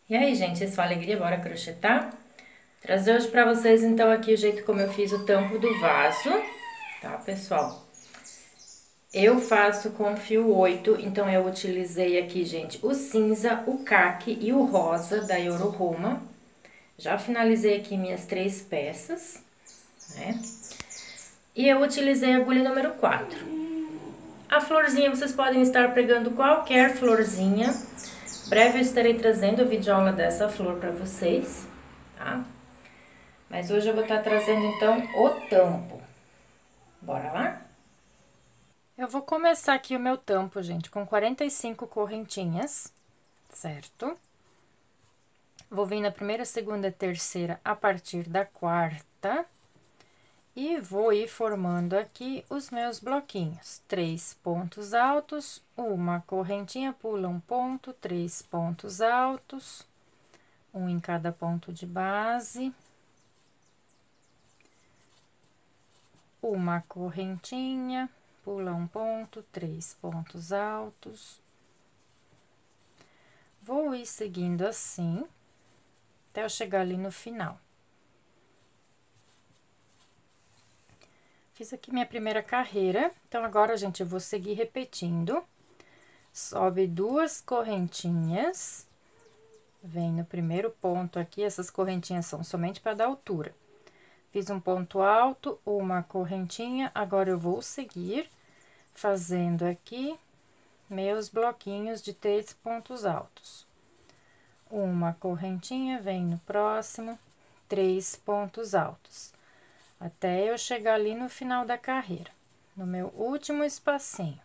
E aí, gente, isso é uma alegria, bora crochetar? Trazer hoje pra vocês, então, aqui o jeito como eu fiz o tampo do vaso, tá, pessoal? Eu faço com fio 8, então eu utilizei aqui, gente, o cinza, o caque e o rosa da Euroroma. Já finalizei aqui minhas 3 peças, né? E eu utilizei a agulha número 4. A florzinha, vocês podem estar pegando qualquer florzinha. Breve eu estarei trazendo a videoaula dessa flor pra vocês, tá? Mas hoje eu vou estar trazendo, então, o tampo. Bora lá? Eu vou começar aqui o meu tampo, gente, com 45 correntinhas, certo? Vou vir na primeira, segunda e terceira a partir da quarta. E vou ir formando aqui os meus bloquinhos. 3 pontos altos, uma correntinha, pula um ponto, 3 pontos altos, um em cada ponto de base. Uma correntinha, pula um ponto, 3 pontos altos. Vou ir seguindo assim, até eu chegar ali no final. Fiz aqui minha primeira carreira, então agora, gente, eu vou seguir repetindo. Sobe 2 correntinhas, vem no primeiro ponto aqui, essas correntinhas são somente para dar altura. Fiz um ponto alto, uma correntinha, agora eu vou seguir fazendo aqui meus bloquinhos de 3 pontos altos. Uma correntinha, vem no próximo, 3 pontos altos, até eu chegar ali no final da carreira, no meu último espacinho.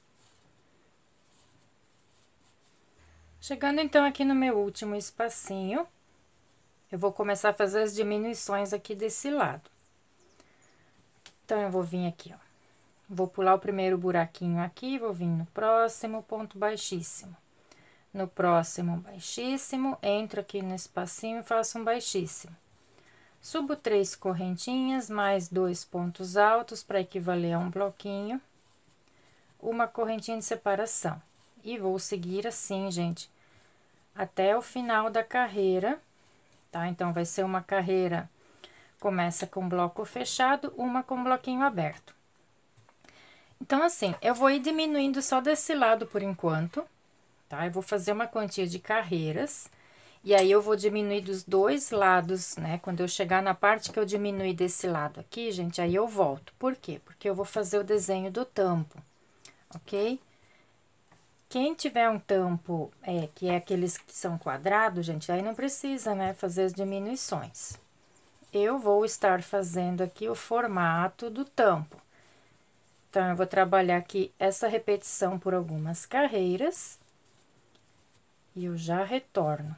Chegando então aqui no meu último espacinho, eu vou começar a fazer as diminuições aqui desse lado. Então, eu vou vir aqui, ó. Vou pular o primeiro buraquinho aqui, vou vir no próximo ponto baixíssimo. No próximo baixíssimo, entro aqui no espacinho e faço um baixíssimo. Subo 3 correntinhas, mais 2 pontos altos, para equivaler a um bloquinho. Uma correntinha de separação. E vou seguir assim, gente, até o final da carreira, tá? Então, vai ser uma carreira, começa com bloco fechado, uma com bloquinho aberto. Então, assim, eu vou ir diminuindo só desse lado por enquanto, tá? Eu vou fazer uma quantia de carreiras, e aí eu vou diminuir dos dois lados, né? Quando eu chegar na parte que eu diminui desse lado aqui, gente, aí eu volto. Por quê? Porque eu vou fazer o desenho do tampo, ok? Quem tiver um tampo, que é aqueles que são quadrados, gente, aí não precisa, né, fazer as diminuições. Eu vou estar fazendo aqui o formato do tampo. Então, eu vou trabalhar aqui essa repetição por algumas carreiras. E eu já retorno.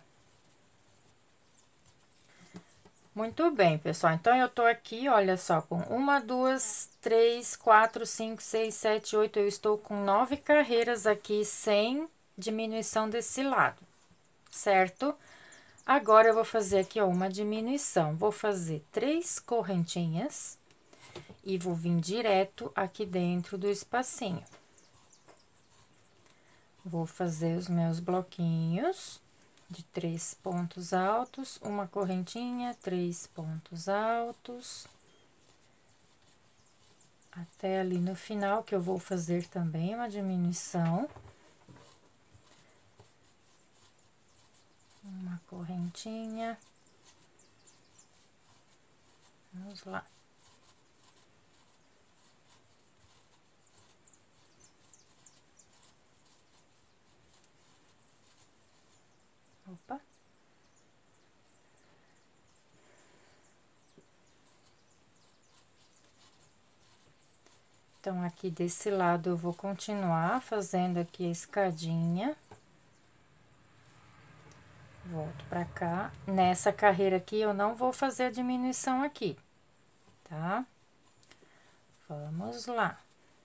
Muito bem, pessoal. Então, eu tô aqui, olha só, com 1, 2, 3, 4, 5, 6, 7, 8. Eu estou com 9 carreiras aqui sem diminuição desse lado, certo? Agora, eu vou fazer aqui, ó, uma diminuição. Vou fazer 3 correntinhas e vou vir direto aqui dentro do espacinho. Vou fazer os meus bloquinhos de 3 pontos altos, uma correntinha, 3 pontos altos. Até ali no final, que eu vou fazer também uma diminuição. Uma correntinha. Vamos lá. Opa. Então, aqui desse lado, eu vou continuar fazendo aqui a escadinha. Volto pra cá. Nessa carreira aqui, eu não vou fazer a diminuição aqui, tá? Vamos lá.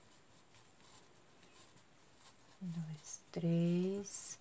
2, 3.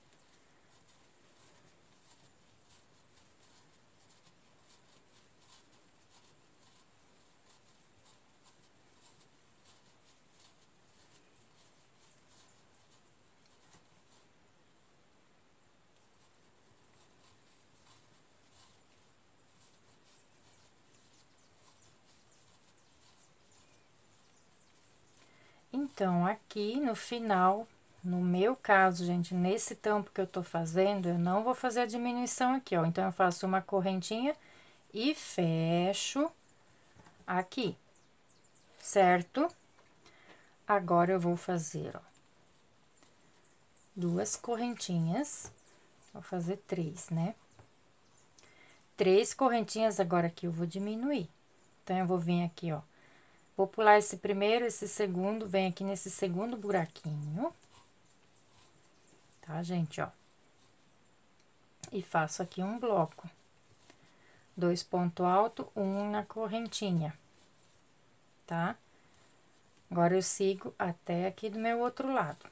Então, aqui no final, no meu caso, gente, nesse tampo que eu tô fazendo, eu não vou fazer a diminuição aqui, ó. Então, eu faço uma correntinha e fecho aqui, certo? Agora, eu vou fazer, ó, duas correntinhas, vou fazer 3, né? 3 correntinhas agora aqui eu vou diminuir. Então, eu vou vir aqui, ó, vou pular esse primeiro, esse segundo, vem aqui nesse segundo buraquinho, tá, gente, ó? E faço aqui um bloco. 2 pontos altos, um na correntinha, tá? Agora, eu sigo até aqui do meu outro lado.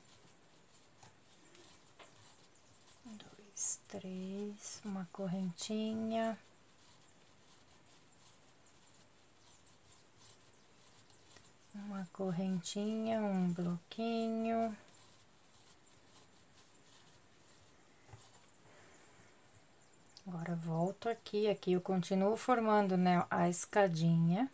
2, 3, uma correntinha. Uma correntinha, um bloquinho. Agora, volto aqui, aqui eu continuo formando, né, a escadinha.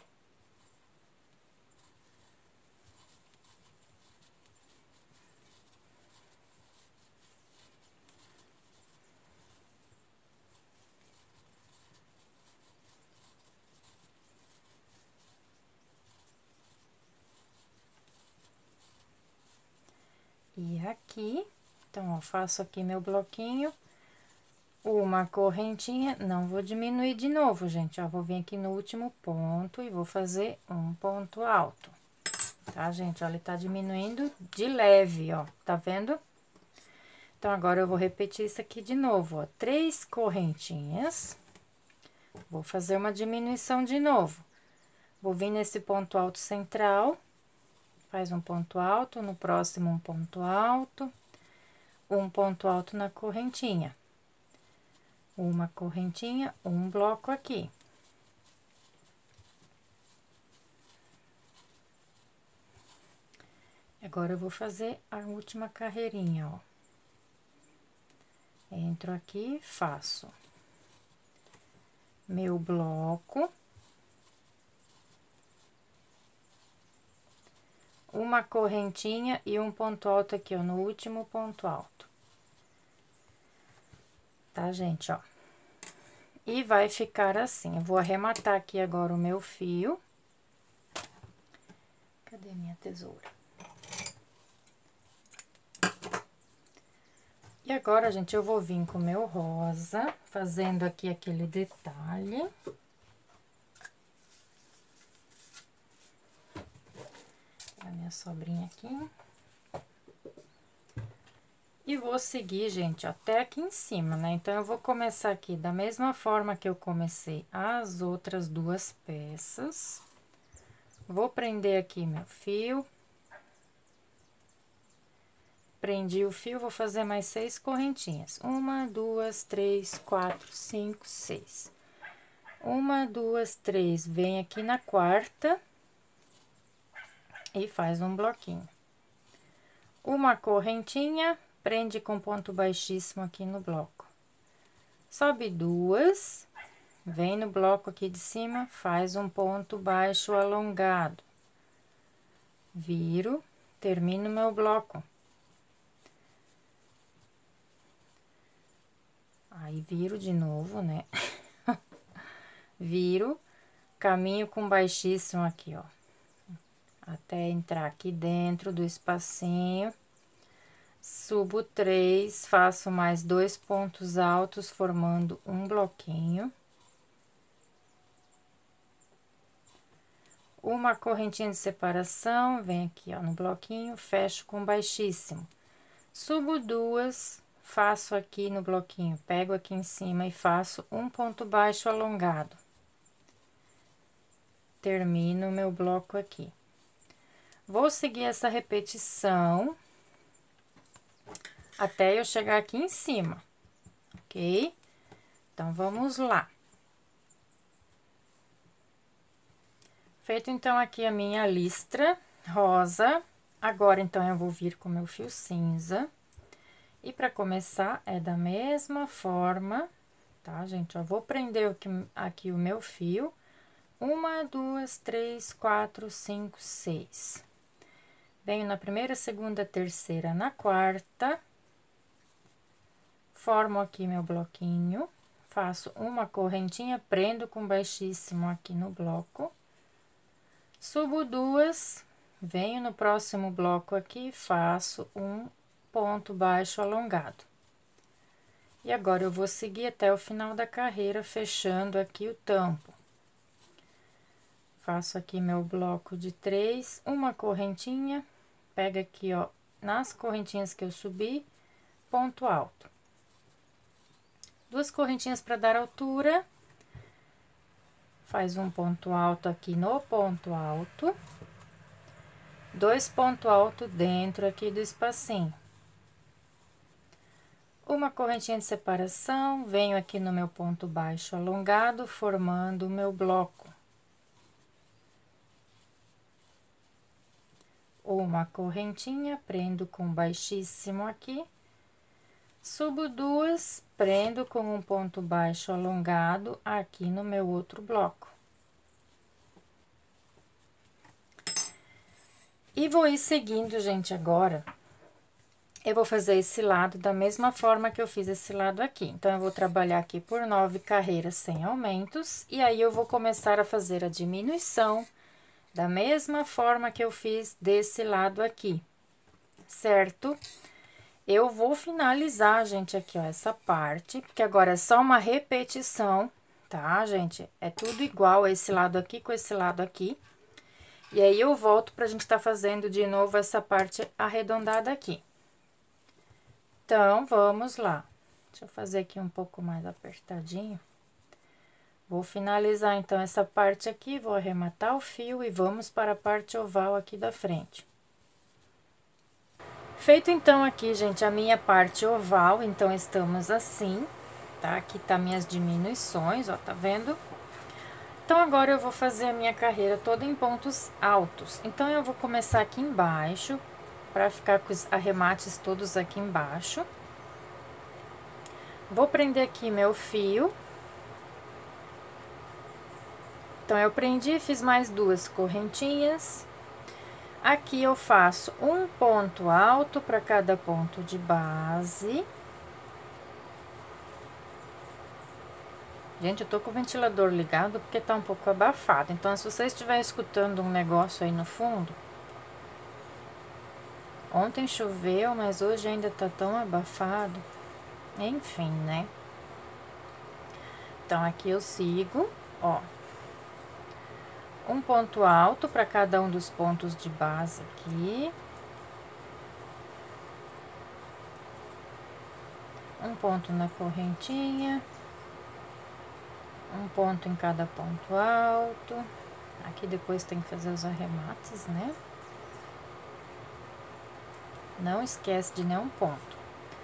E aqui, então, ó, faço aqui meu bloquinho, uma correntinha, não vou diminuir de novo, gente, ó, vou vir aqui no último ponto e vou fazer um ponto alto, tá, gente? Ó, ele tá diminuindo de leve, ó, tá vendo? Então, agora, eu vou repetir isso aqui de novo, ó, 3 correntinhas, vou fazer uma diminuição de novo, vou vir nesse ponto alto central, faz um ponto alto, no próximo um ponto alto na correntinha. Uma correntinha, um bloco aqui. Agora, eu vou fazer a última carreirinha, ó. Entro aqui, faço meu bloco. Uma correntinha e um ponto alto aqui, ó, no último ponto alto. Tá, gente, ó? E vai ficar assim. Eu vou arrematar aqui agora o meu fio. Cadê minha tesoura? E agora, gente, eu vou vir com o meu rosa, fazendo aqui aquele detalhe. A minha sobrinha aqui. E vou seguir, gente, até aqui em cima, né? Então, eu vou começar aqui da mesma forma que eu comecei as outras duas peças. Vou prender aqui meu fio. Prendi o fio, vou fazer mais 6 correntinhas. 1, 2, 3, 4, 5, 6. 1, 2, 3, vem aqui na quarta e faz um bloquinho. Uma correntinha, prende com ponto baixíssimo aqui no bloco. Sobe 2, vem no bloco aqui de cima, faz um ponto baixo alongado. Viro, termino meu bloco. Aí, viro de novo, né? Viro, caminho com baixíssimo aqui, ó. Até entrar aqui dentro do espacinho. Subo 3, faço mais 2 pontos altos, formando um bloquinho. Uma correntinha de separação, vem aqui, ó, no bloquinho, fecho com baixíssimo. Subo 2, faço aqui no bloquinho, pego aqui em cima e faço um ponto baixo alongado. Termino o meu bloco aqui. Vou seguir essa repetição até eu chegar aqui em cima, ok? Então, vamos lá. Feito, então, aqui a minha listra rosa. Agora, então, eu vou vir com meu fio cinza. E para começar, é da mesma forma, tá, gente? Eu vou prender aqui o meu fio. 1, 2, 3, 4, 5, 6. Venho na primeira, segunda, terceira, na quarta. Formo aqui meu bloquinho, faço uma correntinha, prendo com baixíssimo aqui no bloco. Subo duas, venho no próximo bloco aqui, faço um ponto baixo alongado. E agora eu vou seguir até o final da carreira, fechando aqui o tampo. Faço aqui meu bloco de 3, uma correntinha, pega aqui, ó, nas correntinhas que eu subi, ponto alto. Duas correntinhas para dar altura. Faz um ponto alto aqui no ponto alto. 2 pontos altos dentro aqui do espacinho. Uma correntinha de separação, venho aqui no meu ponto baixo alongado, formando o meu bloco. Uma correntinha, prendo com baixíssimo aqui. Subo duas, prendo com um ponto baixo alongado aqui no meu outro bloco. E vou ir seguindo, gente, agora. Eu vou fazer esse lado da mesma forma que eu fiz esse lado aqui. Então, eu vou trabalhar aqui por 9 carreiras sem aumentos. E aí, eu vou começar a fazer a diminuição da mesma forma que eu fiz desse lado aqui, certo? Eu vou finalizar, gente, aqui, ó, essa parte, porque agora é só uma repetição, tá, gente? É tudo igual esse lado aqui com esse lado aqui. E aí, eu volto pra gente tá fazendo de novo essa parte arredondada aqui. Então, vamos lá. Deixa eu fazer aqui um pouco mais apertadinho. Vou finalizar, então, essa parte aqui, vou arrematar o fio e vamos para a parte oval aqui da frente. Feito, então, aqui, gente, a minha parte oval, então, estamos assim, tá? Aqui tá minhas diminuições, ó, tá vendo? Então, agora eu vou fazer a minha carreira toda em pontos altos. Então, eu vou começar aqui embaixo, pra ficar com os arremates todos aqui embaixo. Vou prender aqui meu fio. Então, eu prendi, fiz mais 2 correntinhas. Aqui eu faço um ponto alto para cada ponto de base. Gente, eu tô com o ventilador ligado porque tá um pouco abafado. Então, se você estiver escutando um negócio aí no fundo... Ontem choveu, mas hoje ainda tá tão abafado. Enfim, né? Então, aqui eu sigo, ó. Um ponto alto para cada um dos pontos de base aqui. Um ponto na correntinha. Um ponto em cada ponto alto. Aqui depois tem que fazer os arremates, né? Não esquece de nenhum ponto.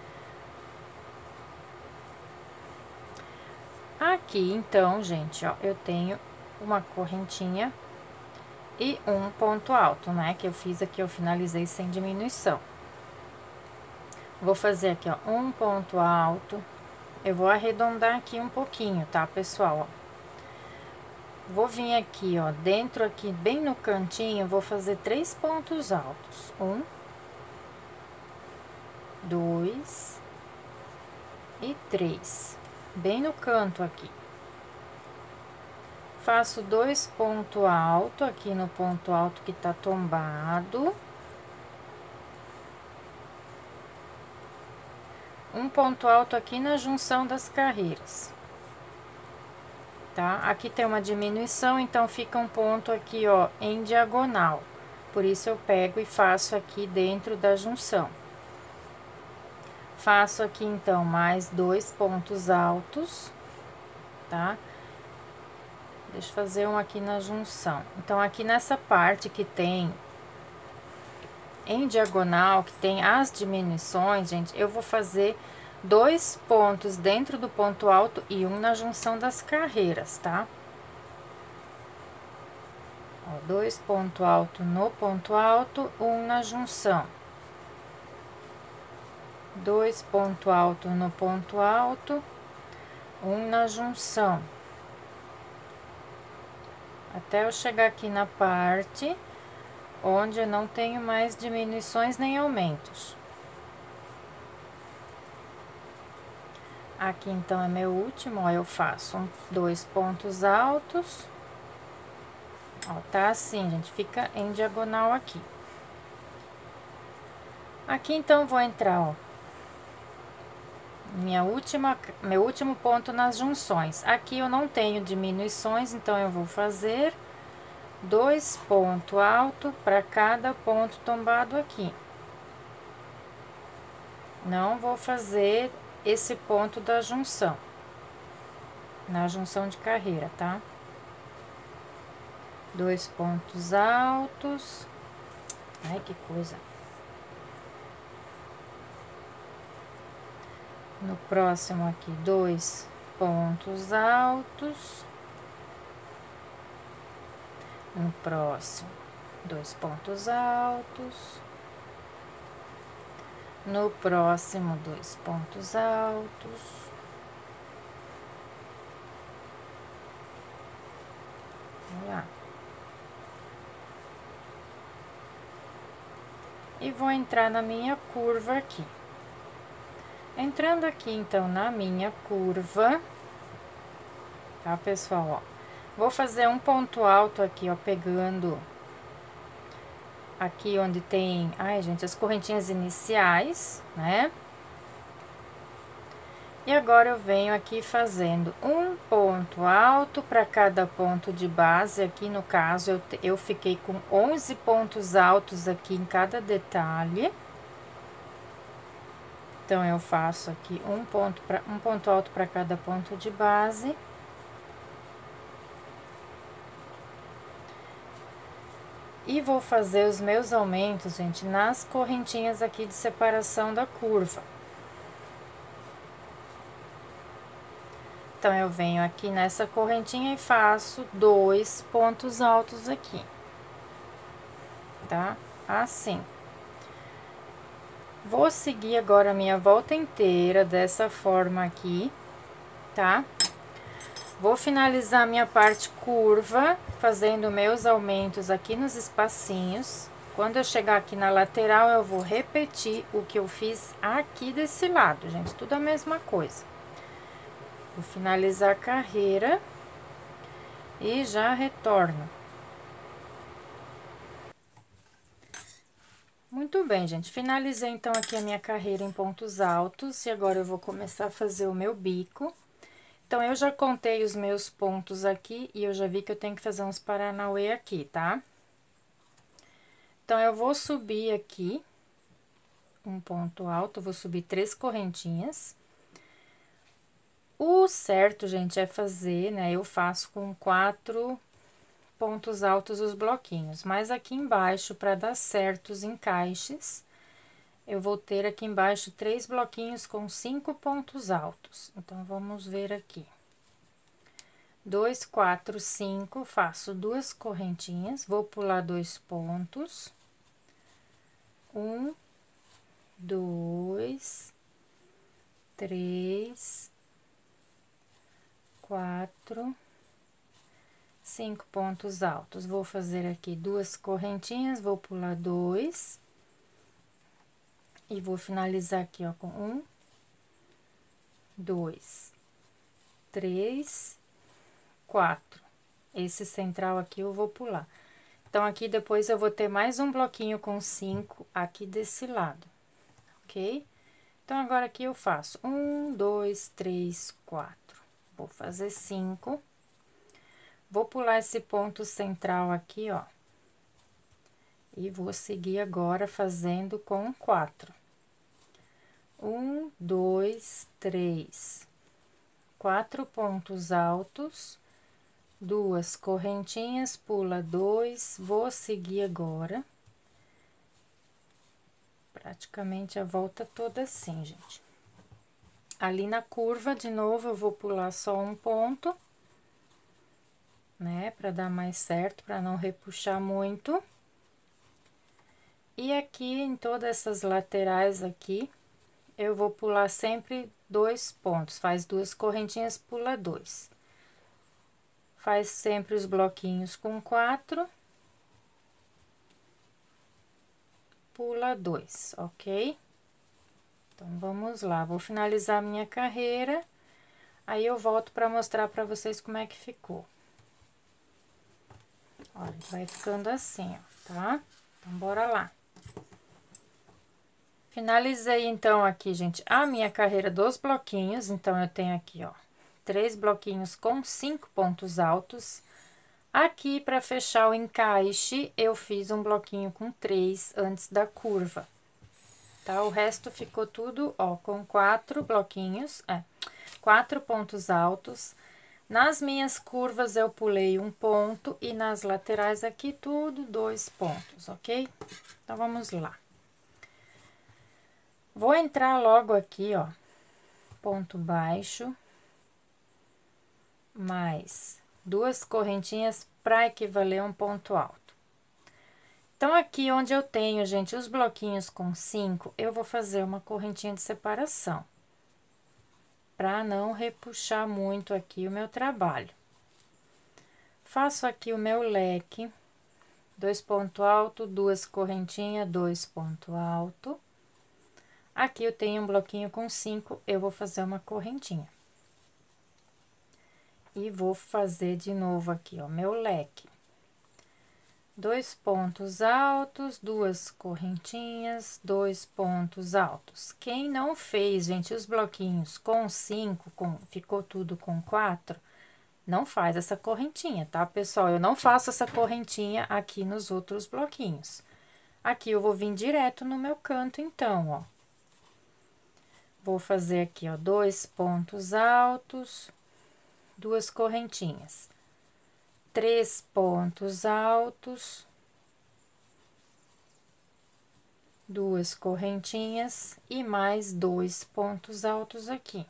Aqui, então, gente, ó, eu tenho uma correntinha e um ponto alto, né? Que eu fiz aqui, eu finalizei sem diminuição. Vou fazer aqui, ó, um ponto alto. Eu vou arredondar aqui um pouquinho, tá, pessoal? Ó. Vou vir aqui, ó, dentro aqui, bem no cantinho, vou fazer 3 pontos altos. 1, 2 e 3. Bem no canto aqui. Faço 2 pontos altos aqui no ponto alto que tá tombado. Um ponto alto aqui na junção das carreiras. Tá? Aqui tem uma diminuição, então fica um ponto aqui, ó, em diagonal. Por isso, eu pego e faço aqui dentro da junção. Faço aqui, então, mais 2 pontos altos, tá? Deixa eu fazer um aqui na junção. Então, aqui nessa parte que tem em diagonal, que tem as diminuições, gente, eu vou fazer 2 pontos dentro do ponto alto e um na junção das carreiras, tá? Ó, 2 pontos altos no ponto alto, um na junção. 2 pontos altos no ponto alto, um na junção. Até eu chegar aqui na parte onde eu não tenho mais diminuições nem aumentos. Aqui, então, é meu último, ó, eu faço dois pontos altos. Ó, tá assim, gente, fica em diagonal aqui. Aqui, então, vou entrar, ó, meu último ponto nas junções. Aqui eu não tenho diminuições, então eu vou fazer dois pontos altos para cada ponto tombado aqui. Não vou fazer esse ponto da junção, na junção de carreira, tá? Dois pontos altos. Ai, que coisa. No próximo aqui, dois pontos altos. No próximo, dois pontos altos. No próximo, dois pontos altos. Vamos lá. E vou entrar na minha curva aqui. Entrando aqui, então, na minha curva, tá, pessoal, ó. Vou fazer um ponto alto aqui, ó, pegando aqui onde tem, ai, gente, as correntinhas iniciais, né? E agora eu venho aqui fazendo um ponto alto para cada ponto de base. Aqui no caso eu fiquei com 11 pontos altos aqui em cada detalhe. Então eu faço aqui um ponto alto para cada ponto de base. E vou fazer os meus aumentos, gente, nas correntinhas aqui de separação da curva. Então, eu venho aqui nessa correntinha e faço dois pontos altos aqui, tá? Assim. Vou seguir agora a minha volta inteira dessa forma aqui, tá? Vou finalizar minha parte curva, fazendo meus aumentos aqui nos espacinhos. Quando eu chegar aqui na lateral, eu vou repetir o que eu fiz aqui desse lado, gente, tudo a mesma coisa. Vou finalizar a carreira e já retorno. Muito bem, gente, finalizei então aqui a minha carreira em pontos altos e agora eu vou começar a fazer o meu bico. Então, eu já contei os meus pontos aqui e eu já vi que eu tenho que fazer uns paranauê aqui, tá? Então, eu vou subir aqui um ponto alto, vou subir 3 correntinhas. O certo, gente, é fazer, né? Eu faço com 4 pontos altos os bloquinhos, mas aqui embaixo, para dar certos encaixes, eu vou ter aqui embaixo 3 bloquinhos com 5 pontos altos. Então, vamos ver aqui. 2, 4, 5, faço 2 correntinhas, vou pular 2 pontos. 1, 2, 3, 4, 5 pontos altos. Vou fazer aqui 2 correntinhas, vou pular 2. E vou finalizar aqui, ó, com 1, 2, 3, 4. Esse central aqui eu vou pular. Então, aqui depois eu vou ter mais um bloquinho com 5 aqui desse lado, ok? Então, agora aqui eu faço 1, 2, 3, 4. Vou fazer 5. Vou pular esse ponto central aqui, ó. E vou seguir agora fazendo com 4. 1, 2, 3. 4 pontos altos. 2 correntinhas, pula 2, vou seguir agora. Praticamente a volta toda assim, gente. Ali na curva, de novo, eu vou pular só um ponto, né? Pra dar mais certo, pra não repuxar muito. E aqui, em todas essas laterais aqui, eu vou pular sempre 2 pontos. Faz 2 correntinhas, pula 2. Faz sempre os bloquinhos com 4. pula 2, ok? Então, vamos lá, vou finalizar minha carreira, aí eu volto para mostrar para vocês como é que ficou. Olha, vai ficando assim, ó, tá? Então, bora lá. Finalizei, então, aqui, gente, a minha carreira dos bloquinhos. Então, eu tenho aqui, ó, 3 bloquinhos com 5 pontos altos. Aqui, para fechar o encaixe, eu fiz um bloquinho com 3 antes da curva, tá? O resto ficou tudo, ó, com 4 bloquinhos, 4 pontos altos. Nas minhas curvas, eu pulei um ponto e nas laterais aqui, tudo 2 pontos, ok? Então, vamos lá. Vou entrar logo aqui, ó, ponto baixo, mais 2 correntinhas para equivaler a um ponto alto. Então, aqui onde eu tenho, gente, os bloquinhos com 5, eu vou fazer uma correntinha de separação, para não repuxar muito aqui o meu trabalho. Faço aqui o meu leque, 2 pontos altos, 2 correntinhas, 2 pontos altos. Aqui eu tenho um bloquinho com 5, eu vou fazer uma correntinha. E vou fazer de novo aqui, ó, meu leque. 2 pontos altos, 2 correntinhas, 2 pontos altos. Quem não fez, gente, os bloquinhos com 5, ficou tudo com 4, não faz essa correntinha, tá, pessoal? Eu não faço essa correntinha aqui nos outros bloquinhos. Aqui eu vou vir direto no meu canto, então, ó. Vou fazer aqui, ó, 2 pontos altos, 2 correntinhas, 3 pontos altos, 2 correntinhas e mais 2 pontos altos aqui.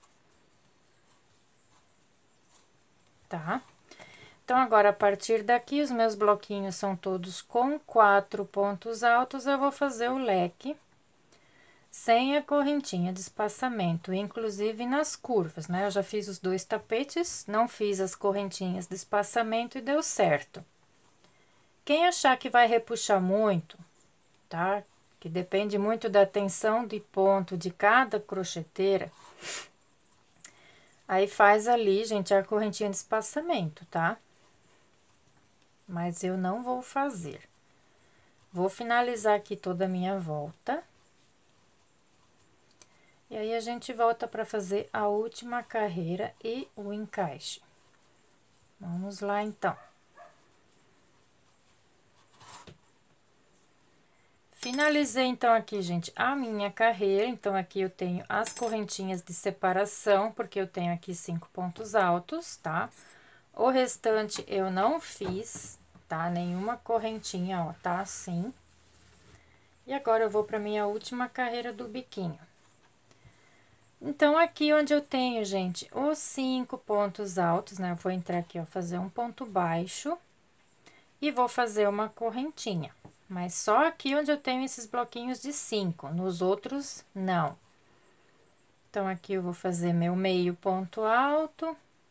Tá? Então, agora, a partir daqui, os meus bloquinhos são todos com 4 pontos altos, eu vou fazer o leque sem a correntinha de espaçamento, inclusive nas curvas, né? Eu já fiz os 2 tapetes, não fiz as correntinhas de espaçamento e deu certo. Quem achar que vai repuxar muito, tá? Que depende muito da tensão de ponto de cada crocheteira, aí faz ali, gente, a correntinha de espaçamento, tá? Mas eu não vou fazer. Vou finalizar aqui toda a minha volta. E aí, a gente volta para fazer a última carreira e o encaixe. Vamos lá, então. Finalizei, então, aqui, gente, a minha carreira. Então, aqui eu tenho as correntinhas de separação, porque eu tenho aqui 5 pontos altos, tá? O restante eu não fiz, tá? Nenhuma correntinha, ó, tá assim. E agora, eu vou para minha última carreira do biquinho. Então, aqui onde eu tenho, gente, os 5 pontos altos, né? Eu vou entrar aqui, ó, fazer um ponto baixo e vou fazer uma correntinha. Mas só aqui onde eu tenho esses bloquinhos de 5, nos outros, não. Então, aqui eu vou fazer meu meio ponto alto,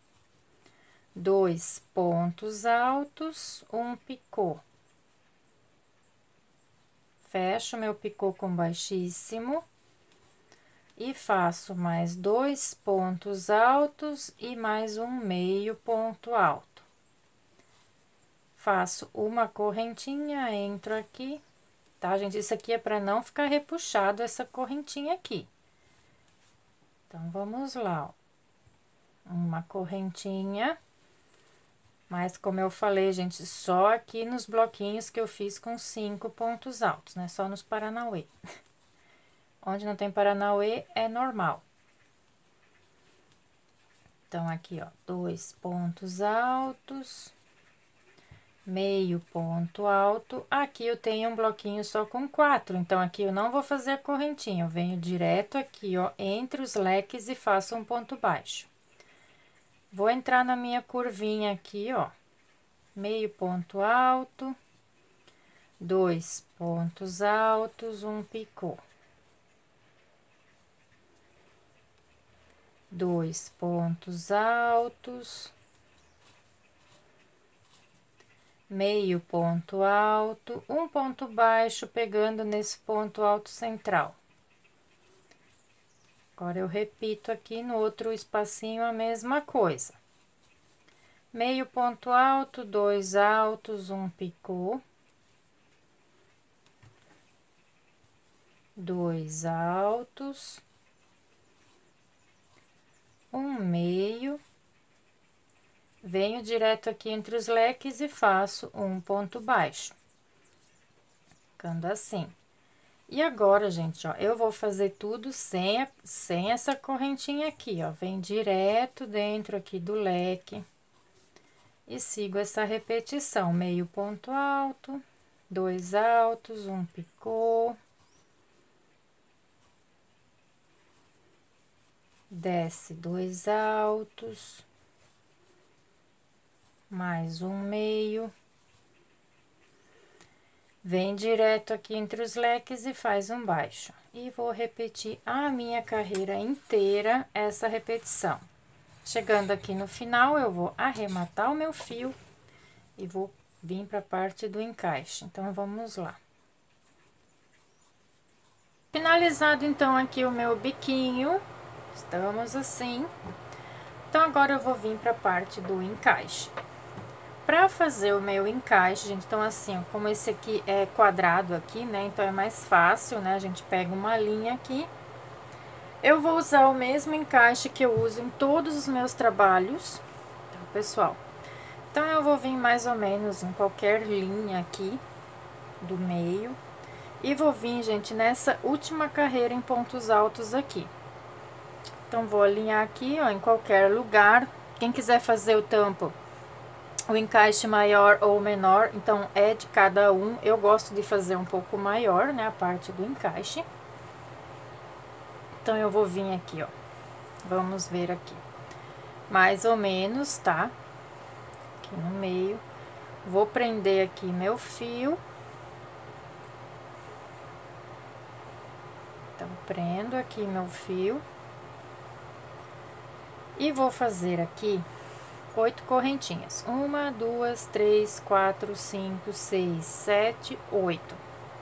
2 pontos altos, um picô. Fecho meu picô com baixíssimo. E faço mais 2 pontos altos e mais um meio ponto alto. Faço uma correntinha, entro aqui, tá, gente? Isso aqui é para não ficar repuxado essa correntinha aqui. Então, vamos lá, ó. Uma correntinha, mas como eu falei, gente, só aqui nos bloquinhos que eu fiz com 5 pontos altos, né? Só nos Paranauê. Onde não tem Paranauê, é normal. Então, aqui, ó, 2 pontos altos, meio ponto alto. Aqui eu tenho um bloquinho só com 4, então, aqui eu não vou fazer a correntinha, eu venho direto aqui, ó, entre os leques e faço um ponto baixo. Vou entrar na minha curvinha aqui, ó, meio ponto alto, 2 pontos altos, um picô. 2 pontos altos, meio ponto alto, um ponto baixo, pegando nesse ponto alto central. Agora, eu repito aqui no outro espacinho a mesma coisa. Meio ponto alto, 2 altos, um picô. 2 altos. Um meio. Venho direto aqui entre os leques e faço um ponto baixo. Ficando assim. E agora, gente, ó, eu vou fazer tudo sem essa correntinha aqui, ó. Vem direto dentro aqui do leque. E sigo essa repetição, meio ponto alto, 2 altos, um picô. Desce 2 altos. Mais um meio. Vem direto aqui entre os leques e faz um baixo. E vou repetir a minha carreira inteira, essa repetição. Chegando aqui no final, eu vou arrematar o meu fio e vou vir para a parte do encaixe. Então, vamos lá. Finalizado, então, aqui o meu biquinho, estamos assim. Então, agora eu vou vir para a parte do encaixe. Para fazer o meu encaixe, gente, então assim, ó, como esse aqui é quadrado aqui, né, então é mais fácil, né, a gente pega uma linha aqui. Eu vou usar o mesmo encaixe que eu uso em todos os meus trabalhos, tá, pessoal? Então, eu vou vir mais ou menos em qualquer linha aqui do meio. E vou vir, gente, nessa última carreira em pontos altos aqui. Então, vou alinhar aqui, ó, em qualquer lugar. Quem quiser fazer o tampo, o encaixe maior ou menor, então é de cada um. Eu gosto de fazer um pouco maior, né, a parte do encaixe. Então, eu vou vir aqui, ó. Vamos ver aqui. Mais ou menos, tá? Aqui no meio. Vou prender aqui meu fio. Então, prendo aqui meu fio. E vou fazer aqui 8 correntinhas. 1, 2, 3, 4, 5, 6, 7, 8.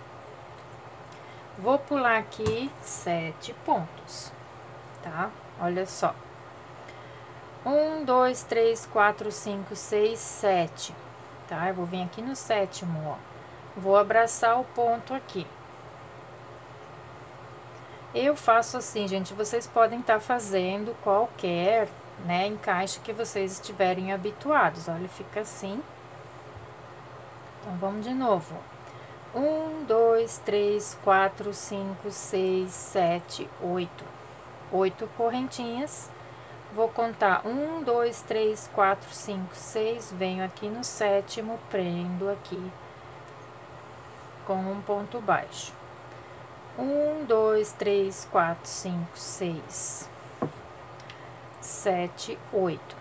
Vou pular aqui 7 pontos, tá? Olha só. 1, 2, 3, 4, 5, 6, 7, tá? Eu vou vir aqui no sétimo, ó. Vou abraçar o ponto aqui. Eu faço assim, gente, vocês podem estar fazendo qualquer, né, encaixe que vocês estiverem habituados. Olha, fica assim. Então, vamos de novo. 1, 2, 3, 4, 5, 6, 7, 8. 8 correntinhas. Vou contar 1, 2, 3, 4, 5, 6. Venho aqui no sétimo, prendo aqui com um ponto baixo. 1, 2, 3, 4, 5, 6, 7, 8.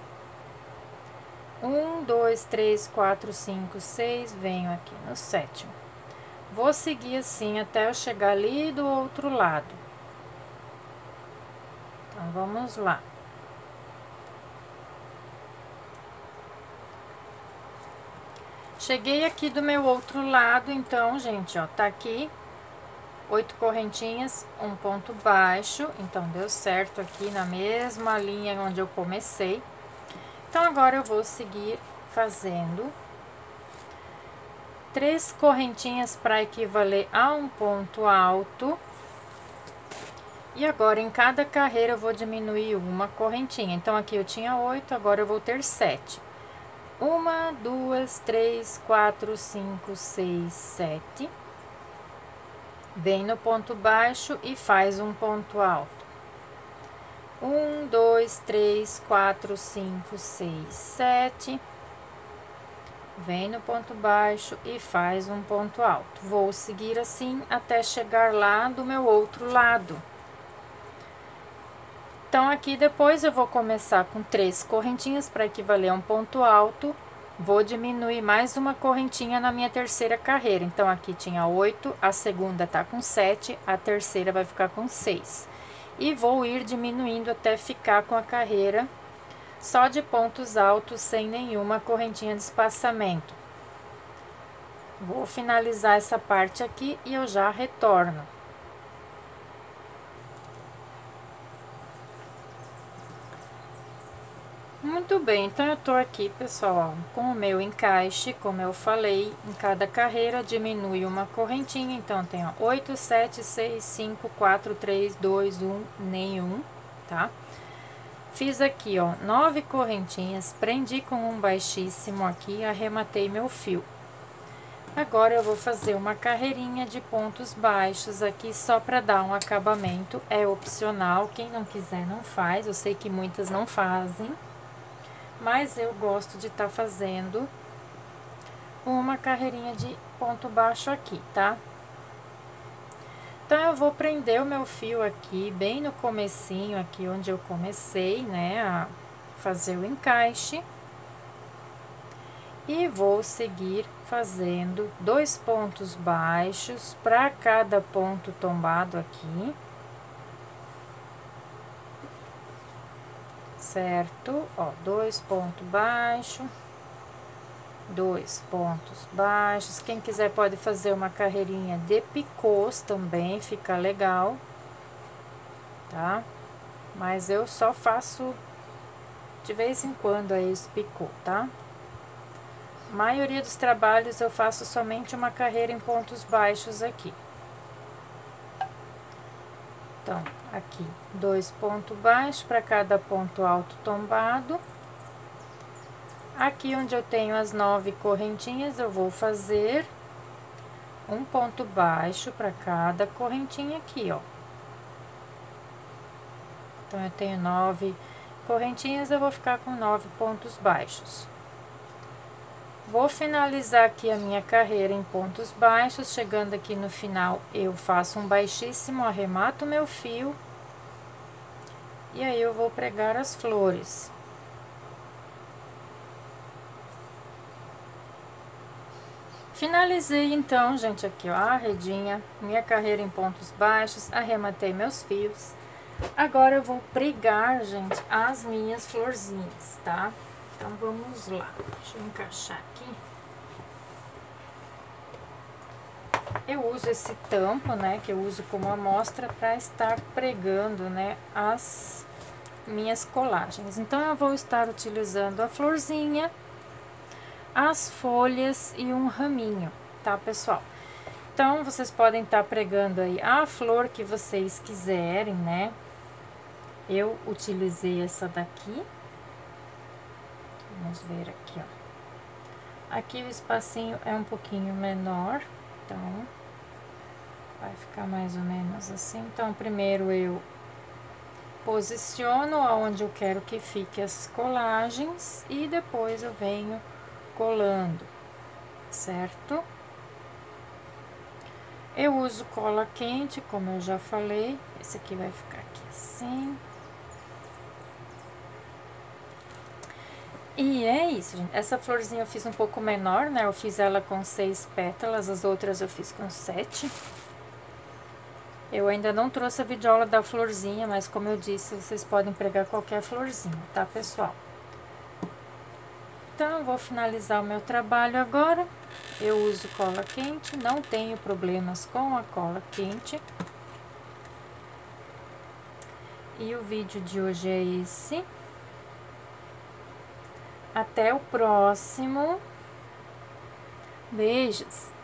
1, 2, 3, 4, 5, 6, venho aqui no sétimo. Vou seguir assim até eu chegar ali do outro lado. Então, vamos lá. Cheguei aqui do meu outro lado, então, gente, ó, tá aqui 8 correntinhas, um ponto baixo, então deu certo aqui na mesma linha onde eu comecei. Então, agora eu vou seguir fazendo 3 correntinhas para equivaler a um ponto alto. E agora, em cada carreira, eu vou diminuir uma correntinha. Então, aqui eu tinha 8, agora eu vou ter 7. 1, 2, 3, 4, 5, 6, 7. Vem no ponto baixo e faz um ponto alto. 1, 2, 3, 4, 5, 6, 7. Vem no ponto baixo e faz um ponto alto. Vou seguir assim até chegar lá do meu outro lado. Então, aqui depois eu vou começar com 3 correntinhas para equivaler a um ponto alto. Vou diminuir mais uma correntinha na minha terceira carreira. Então, aqui tinha 8, a segunda tá com 7, a terceira vai ficar com 6. E vou ir diminuindo até ficar com a carreira só de pontos altos, sem nenhuma correntinha de espaçamento. Vou finalizar essa parte aqui e eu já retorno. Muito bem, então eu tô aqui, pessoal, ó, com o meu encaixe, como eu falei, em cada carreira diminui uma correntinha, então tem, ó, 8, 7, 6, 5, 4, 3, 2, 1, nenhum, tá? Fiz aqui, ó, 9 correntinhas, prendi com um baixíssimo aqui, arrematei meu fio. Agora eu vou fazer uma carreirinha de pontos baixos aqui só para dar um acabamento, é opcional, quem não quiser não faz, eu sei que muitas não fazem. Mas eu gosto de estar fazendo uma carreirinha de ponto baixo aqui, tá? Então, eu vou prender o meu fio aqui, bem no comecinho, aqui onde eu comecei, né, a fazer o encaixe. E vou seguir fazendo 2 pontos baixos para cada ponto tombado aqui. Certo? Ó, 2 pontos baixos, 2 pontos baixos. Quem quiser pode fazer uma carreirinha de picôs também, fica legal, tá? Mas eu só faço de vez em quando aí esse picô, tá? A maioria dos trabalhos eu faço somente uma carreira em pontos baixos aqui. Então, aqui, 2 pontos baixos para cada ponto alto tombado. Aqui onde eu tenho as 9 correntinhas, eu vou fazer um ponto baixo para cada correntinha aqui, ó. Então, eu tenho 9 correntinhas, eu vou ficar com 9 pontos baixos. Vou finalizar aqui a minha carreira em pontos baixos, chegando aqui no final, eu faço um baixíssimo, arremato meu fio. E aí, eu vou pregar as flores. Finalizei, então, gente, aqui, ó, a redinha, minha carreira em pontos baixos, arrematei meus fios. Agora, eu vou pregar, gente, as minhas florzinhas, tá? Então, vamos lá. Deixa eu encaixar aqui. Eu uso esse tampo, né, que eu uso como amostra para estar pregando, né, as minhas colagens. Então, eu vou estar utilizando a florzinha, as folhas e um raminho, tá, pessoal? Então, vocês podem estar pregando aí a flor que vocês quiserem, né? Eu utilizei essa daqui. Vamos ver aqui, ó. Aqui o espacinho é um pouquinho menor, então vai ficar mais ou menos assim. Então, primeiro eu posiciono aonde eu quero que fique as colagens e depois eu venho colando, certo? Eu uso cola quente, como eu já falei. Esse aqui vai ficar aqui assim. E é isso, gente. Essa florzinha eu fiz um pouco menor, né? Eu fiz ela com 6 pétalas, as outras eu fiz com 7. Eu ainda não trouxe a vidiola da florzinha, mas como eu disse, vocês podem pregar qualquer florzinha, tá, pessoal? Então, eu vou finalizar o meu trabalho agora. Eu uso cola quente, não tenho problemas com a cola quente. E o vídeo de hoje é esse. Até o próximo. Beijos!